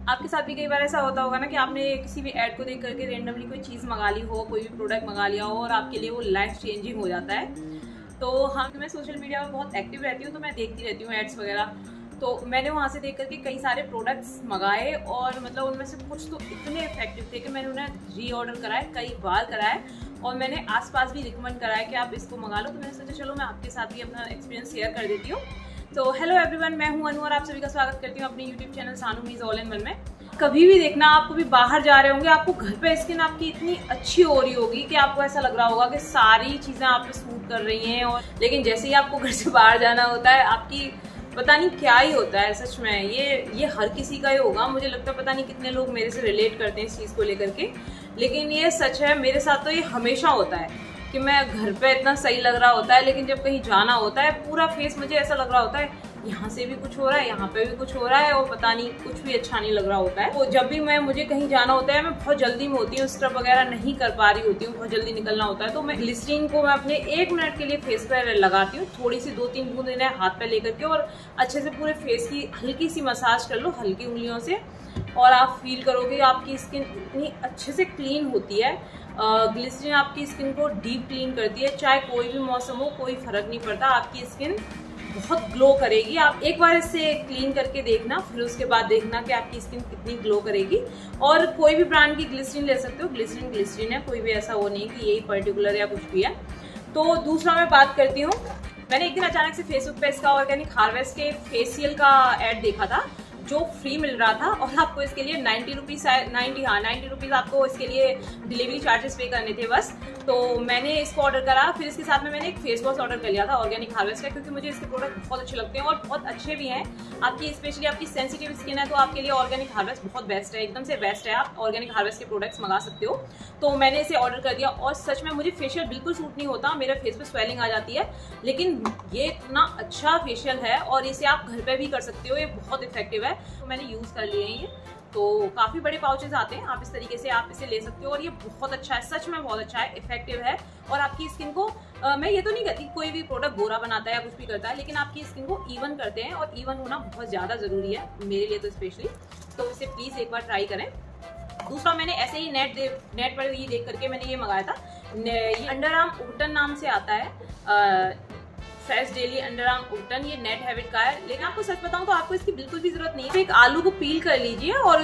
आपके साथ भी कई बार ऐसा होता होगा ना कि आपने किसी भी ऐड को देख करके रेंडमली कोई चीज़ मंगा ली हो, कोई भी प्रोडक्ट मंगा लिया हो और आपके लिए वो लाइफ चेंजिंग हो जाता है। तो हाँ, मैं सोशल मीडिया पर बहुत एक्टिव रहती हूँ, तो मैं देखती रहती हूँ एड्स वगैरह। तो मैंने वहाँ से देख करके कई सारे प्रोडक्ट्स मंगाए और मतलब उनमें से कुछ तो इतने इफेक्टिव थे कि मैंने उन्हें री ऑर्डर कराए, कई बार कराए और मैंने आसपास भी रिकमेंड कराया कि आप इसको मंगा लो। तो मैंने सोचा चलो मैं आपके साथ भी अपना एक्सपीरियंस शेयर कर देती हूँ। तो हेलो एवरीवन, मैं हूँ अनु और आप सभी का स्वागत करती हूँ अपने यूट्यूब चैनल सानू मीज ऑल इन वन में। कभी भी देखना, आप कभी बाहर जा रहे होंगे, आपको घर पे स्किन आपकी इतनी अच्छी हो रही होगी कि आपको ऐसा लग रहा होगा कि सारी चीज़ें आप पे सूट कर रही हैं, और लेकिन जैसे ही आपको घर से बाहर जाना होता है आपकी पता नहीं क्या ही होता है। सच में ये हर किसी का ही होगा, मुझे लगता है पता नहीं कितने लोग मेरे से रिलेट करते हैं इस चीज़ को लेकर के, लेकिन ये सच है। मेरे साथ तो ये हमेशा होता है कि मैं घर पे इतना सही लग रहा होता है, लेकिन जब कहीं जाना होता है पूरा फेस मुझे ऐसा लग रहा होता है यहाँ से भी कुछ हो रहा है, यहाँ पे भी कुछ हो रहा है और पता नहीं कुछ भी अच्छा नहीं लग रहा होता है। तो जब भी मुझे कहीं जाना होता है, मैं बहुत जल्दी में होती हूँ, स्क्रब वगैरह नहीं कर पा रही होती हूँ, बहुत जल्दी निकलना होता है, तो मैं ग्लिसरीन को मैं अपने 1 मिनट के लिए फेस पर लगाती हूँ। थोड़ी सी 2-3 बूंद इन्हें हाथ पे लेकर के और अच्छे से पूरे फेस की हल्की सी मसाज कर लो हल्की उंगलियों से, और आप फील करोगे आपकी स्किन इतनी अच्छे से क्लीन होती है। ग्लिसरीन आपकी स्किन को डीप क्लीन करती है, चाहे कोई भी मौसम हो कोई फर्क नहीं पड़ता, आपकी स्किन बहुत ग्लो करेगी। आप एक बार इससे क्लीन करके देखना, फिर उसके बाद देखना कि आपकी स्किन कितनी ग्लो करेगी। और कोई भी ब्रांड की ग्लिसरीन ले सकते हो, ग्लिसरीन ग्लिसरीन है, कोई भी ऐसा वो नहीं कि यही पर्टिकुलर या कुछ भी है। तो दूसरा मैं बात करती हूँ, मैंने एक दिन अचानक से फेसबुक पे इसका ऑर्गेनिक हार्वेस्ट के फेशियल का एड देखा था जो फ्री मिल रहा था, और आपको इसके लिए 90 रुपीज़ आपको इसके लिए डिलीवरी चार्जेस पे करने थे बस। तो मैंने इसको ऑर्डर करा, फिर इसके साथ में मैंने एक फेस वॉश ऑर्डर कर लिया था ऑर्गेनिक हार्वेस्ट का, क्योंकि मुझे इसके प्रोडक्ट बहुत अच्छे लगते हैं और बहुत अच्छे भी हैं। आपकी स्पेशली आपकी सेंसिटिव स्किन है तो आपके लिए ऑर्गेनिक हार्वेस्ट बहुत बेस्ट है, एकदम से बेस्ट है। आप ऑर्गेनिक हार्वेस्ट के प्रोडक्ट्स मंगा सकते हो। तो मैंने इसे ऑर्डर कर दिया और सच में मुझे फेशियल बिल्कुल सूट नहीं होता, मेरे फेस पे स्वेलिंग आ जाती है, लेकिन ये इतना अच्छा फेशियल है और इसे आप घर पे भी कर सकते हो, ये बहुत इफेक्टिव है। तो मैंने यूज कर लिए हैं ये, तो काफी बड़े पाउचेस आते हैं, आप इस तरीके से आप इसे ले सकते हो और ये बहुत अच्छा है, सच में बहुत अच्छा है, इफेक्टिव है। और आपकी स्किन को मैं ये तो नहीं कहती कोई भी प्रोडक्ट गोरा बनाता है या कुछ भी करता है, लेकिन आपकी स्किन को इवन करते हैं और इवन होना बहुत ज्यादा जरूरी है मेरे लिए तो स्पेशली। तो इसे प्लीज एक बार ट्राई करें। दूसरा मैंने ऐसे ही नेट पर ये देख करके मैंने ये मंगाया था, ये अंडर आर्म उबटन नाम से आता है, फ्रेश डेली अंडर आर्म उबटन, ये नेट हैबिट का है। लेकिन आपको सच बताऊं तो आपको इसकी बिल्कुल भी जरूरत नहीं है। एक आलू को पील कर लीजिए और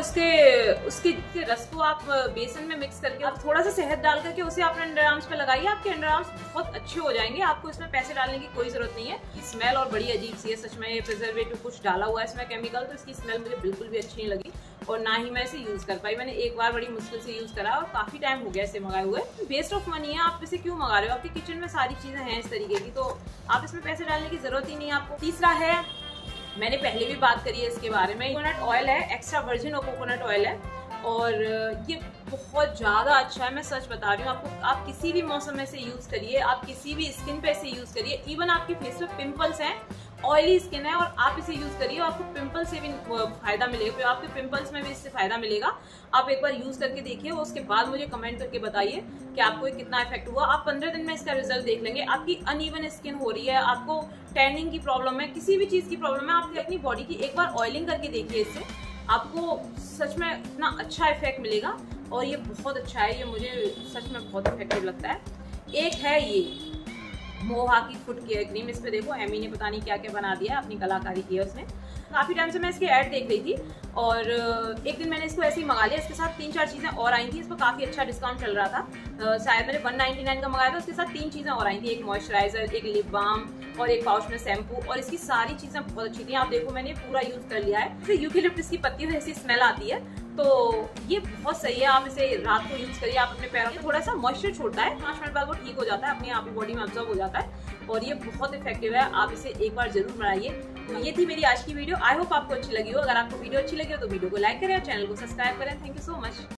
उसके रस को आप बेसन में मिक्स करके और थोड़ा सा शहद डाल करके उसे अपने अंडर आर्म्स पे लगाइए, आपके अंडर आर्म्स बहुत अच्छे हो जाएंगे। आपको इसमें पैसे डालने की कोई जरूरत नहीं है। स्मेल और बड़ी अजीब सी है सच में, प्रिजर्वेटिव कुछ डाला हुआ है इसमें केमिकल, तो इसकी स्मेल मुझे बिल्कुल भी अच्छी नहीं लगी और ना ही मैं इसे यूज कर पाई। मैंने एक बार बड़ी मुश्किल से यूज करा और काफी टाइम हो गया इसे मंगाए हुए। वेस्ट ऑफ मनी है, आप इसे क्यों मंगा रहे हो? आपके किचन में सारी चीजें हैं इस तरीके की, तो आप इसमें पैसे डालने की जरूरत ही नहीं है आपको। तीसरा है, मैंने पहले भी बात करी है इसके बारे में, कोकोनट ऑयल है, एक्स्ट्रा वर्जिन और कोकोनट ऑयल है और ये बहुत ज़्यादा अच्छा है, मैं सच बता रही हूँ आपको। आप किसी भी मौसम में से यूज़ करिए, आप किसी भी स्किन पे से यूज़ करिए, इवन आपके फेस पे पिंपल्स हैं, ऑयली स्किन है और आप इसे यूज़ करिए, आपको पिंपल से भी फायदा मिलेगा, आपके पिंपल्स में भी इससे फायदा मिलेगा। आप एक बार यूज़ करके देखिए, उसके बाद मुझे कमेंट करके बताइए कि आपको कितना इफेक्ट हुआ। आप 15 दिन में इसका रिजल्ट देख लेंगे। आपकी अनइवन स्किन हो रही है, आपको टैनिंग की प्रॉब्लम है, किसी भी चीज़ की प्रॉब्लम है, आप अपनी बॉडी की एक बार ऑयलिंग करके देखिए, इससे आपको सच में इतना अच्छा इफेक्ट मिलेगा और ये बहुत अच्छा है, ये मुझे सच में बहुत इफेक्टिव लगता है। एक है ये मोहा की फुट केयर क्रीम, इस पे देखो एमी ने पता नहीं क्या क्या बना दिया, अपनी कलाकारी की है उसने। काफ़ी टाइम से मैं इसकी ऐड देख रही थी और एक दिन मैंने इसको ऐसे ही मंगा लिया। इसके साथ 3-4 चीज़ें और आई थी, इस पर काफ़ी अच्छा डिस्काउंट चल रहा था, शायद मैंने 199 का मंगाया था। उसके साथ 3 चीज़ें और आई थी, एक मॉइस्चराइजर, एक लिप बाम और एक पाउच में शैम्पू, और इसकी सारी चीज़ें बहुत अच्छी थी। आप देखो मैंने पूरा यूज़ कर लिया है। जैसे यूकेलिप्टस की पत्ती जैसी स्मेल आती है, तो ये बहुत सही है। आप इसे रात को यूज़ करिए, आप अपने पैरों में थोड़ा सा मॉइस्चर छोड़ता है, 5 मिनट बाद वो ठीक हो जाता है, अपने आप ही बॉडी में ऑब्जर्व हो जाता है और ये बहुत इफेक्टिव है। आप इसे एक बार जरूर बनाइए। तो ये थी मेरी आज की वीडियो, आई होप आपको अच्छी लगी हो। अगर आपको वीडियो अच्छी लगी हो तो वीडियो को लाइक करें और चैनल को सब्सक्राइब करें। Thank you so much.